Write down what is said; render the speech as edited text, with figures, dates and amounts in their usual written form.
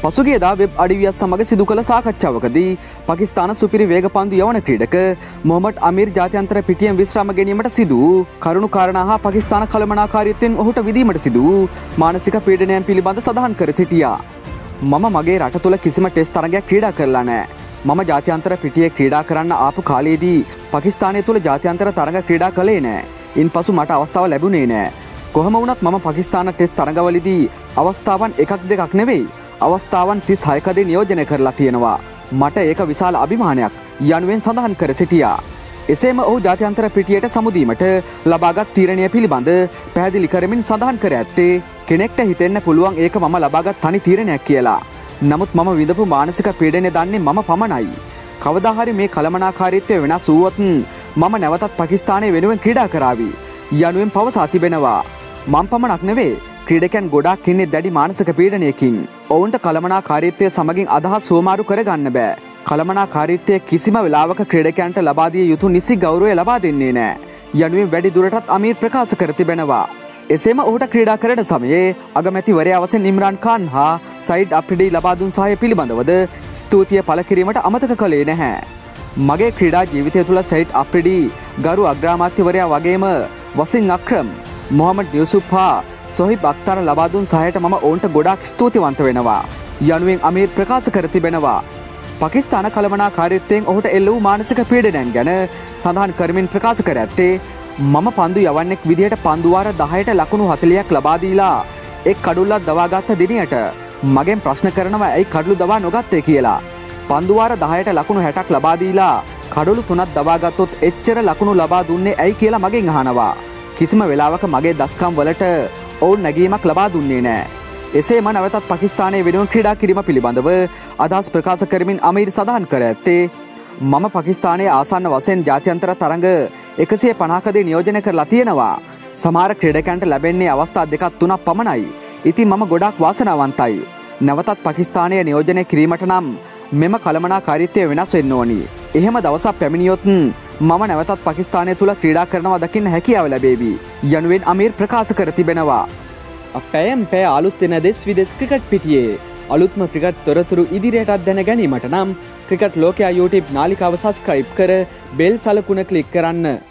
පසුගියදා web අඩවියක් සමග සිදු කළ සාකච්ඡාවකදී පාකිස්තාන සුපිරි වේගපන්දු යවන ක්‍රීඩක මොහමඩ් අමීර් ජාත්‍යන්තර පිටියෙන් විශ්‍රාම ගැනීමට සිදු වූ කරුණු කාරණා හා පාකිස්තාන කළමනාකාරීත්වයෙන් ඔහුට විදීමට සිදු වූ මානසික පීඩනයන් පිළිබඳ සඳහන් කර සිටියා. මම මගේ රට තුළ කිසිම ටෙස්ට් තරගයක් ක්‍රීඩා කරලා නැහැ. මම ජාත්‍යන්තර පිටියේ ක්‍රීඩා කරන්න ආපු කාලයේදී පාකිස්තානය තුළ ජාත්‍යන්තර තරග ක්‍රීඩා කළේ නැහැ. ඉන්පසු මට අවස්ථාව ලැබුණේ නැහැ. කොහොම වුණත් මම පාකිස්තාන ටෙස්ට් තරගවලදී අවස්ථාවන් එකක් දෙකක් නෙවෙයි අවස්ථාවන් 36කදී නියෝජනය කරලා තියෙනවා. මට ඒක විශාල අභිමානයක් යනුවෙන් සඳහන් කර සිටියා. එසේම ඔහු ජාත්‍යන්තර පිටියට සමුදීමට ලබාගත් තීරණය පිළිබඳ පැහැදිලි කරමින් සඳහන් කර ඇත්තේ කෙනෙක්ට හිතෙන්න පුළුවන් ඒක මම ලබාගත් තනි තීරණයක් කියලා. නමුත් මම විඳපු මානසික පීඩනය දන්නේ මම පමණයි. කවදා හරි මේ කළමනාකාරීත්වය වෙනස් වුවොත් මම නැවතත් පාකිස්තානය වෙනුවෙන් ක්‍රීඩා කරાવી යනුවෙන් පවසා තිබෙනවා. මම පමණක් නෙවෙයි ක්‍රීඩකයන් ගොඩාක් ඉන්නේ දැඩි මානසික පීඩනයකින්. ඔවුන්ට කළමනාකාරීත්වය සමගින් අදහස් සුවමාරු කරගන්න බෑ. කළමනාකාරීත්වය කිසිම වෙලාවක ක්‍රීඩකයන්ට ලබා දිය යුතු නිසි ගෞරවය ලබා දෙන්නේ නෑ යනුවෙන් වැඩි දුරටත් අමීර් ප්‍රකාශ කර තිබෙනවා. එසේම ඔහුට ක්‍රීඩා කරන සමයේ අගමැතිවරයා වශයෙන් ඉම්රාන් ඛාන් හා සයිඩ් අප්රිඩි ලබා දුන් සහාය පිළිබඳවද ස්තුතිය පළ කිරීමට අමතක කළේ නැහැ. මගේ ක්‍රීඩා ජීවිතය තුළ සයිඩ් අප්රිඩි ගරු අග්‍රාමාත්‍යවරයා වගේම වසින් අක්‍රම් මොහමඩ් යුසුෆ් හා සොහිබ් අක්තර ලබා දුන් සහායට මම ඔවුන්ට ගොඩාක් ස්තුතිවන්ත වෙනවා යනුවෙන් අමීර් ප්‍රකාශ කර තිබෙනවා. පාකිස්තාන කළමනාකාරීත්වයෙන් ඔහුට එල්ල වූ මානසික පීඩනයන් ගැන සඳහන් කරමින් ප්‍රකාශ කර ඇත්තේ මම පන්දු යවන්නෙක් විදිහට පන්දු වාර 10ට ලකුණු 40ක් ලබා දීලා එක් කඩුල්ලක් දවාගත්ත දිනයට මගෙන් ප්‍රශ්න කරනවා ඇයි කඩලු දවා නොගත්තේ කියලා. පන්දු වාර 10ට ලකුණු 60ක් ලබා දීලා කඩලු 3ක් දවාගත්තොත් එච්චර ලකුණු ලබා දුන්නේ ඇයි කියලා මගෙන් අහනවා. කිසිම වෙලාවක මගේ දස්කම් වලට ඔවුන් නැගීමක් ලබා දුන්නේ නැහැ. එසේම නැවතත් පාකිස්තානයේ වෙනුවෙන් ක්‍රීඩා කිරීම පිළිබඳව අදහස් ප්‍රකාශ කරමින් අමීර් සඳහන් කර ඇත්තේ මම පාකිස්තානයේ ආසන්න වශයෙන් ජාත්‍යන්තර තරඟ 150කදී නියෝජනය කරලා තියෙනවා. සමහර ක්‍රීඩකයන්ට ලැබෙන්නේ අවස්ථා දෙකක් තුනක් පමණයි. ඉතින් මම ගොඩාක් වාසනාවන්තයි. නැවතත් පාකිස්තානයේ නියෝජනය කිරීමට නම් මෙම කළමනාකාරීත්වය වෙනස් වෙන්න ඕනි. එහෙම දවසක් පැමිණියොත් මම නැවතත් පාකිස්තානය තුල ක්‍රීඩා කරනවා දකින්න හැකියාව ලැබේවි යනුවෙන් අමීර් ප්‍රකාශ කර තිබෙනවා. අපෑම් පෑ අලුත් වෙන දෙස් විදෙස් ක්‍රිකට් පිටියේ අලුත්ම ක්‍රිකට් තොරතුරු ඉදිරියටත් දැන ගැනීමට නම් ක්‍රිකට් ලෝකයා YouTube නාලිකාව සබ්ස්ක්‍රයිබ් කර බෙල් සලකුණ ක්ලික් කරන්න.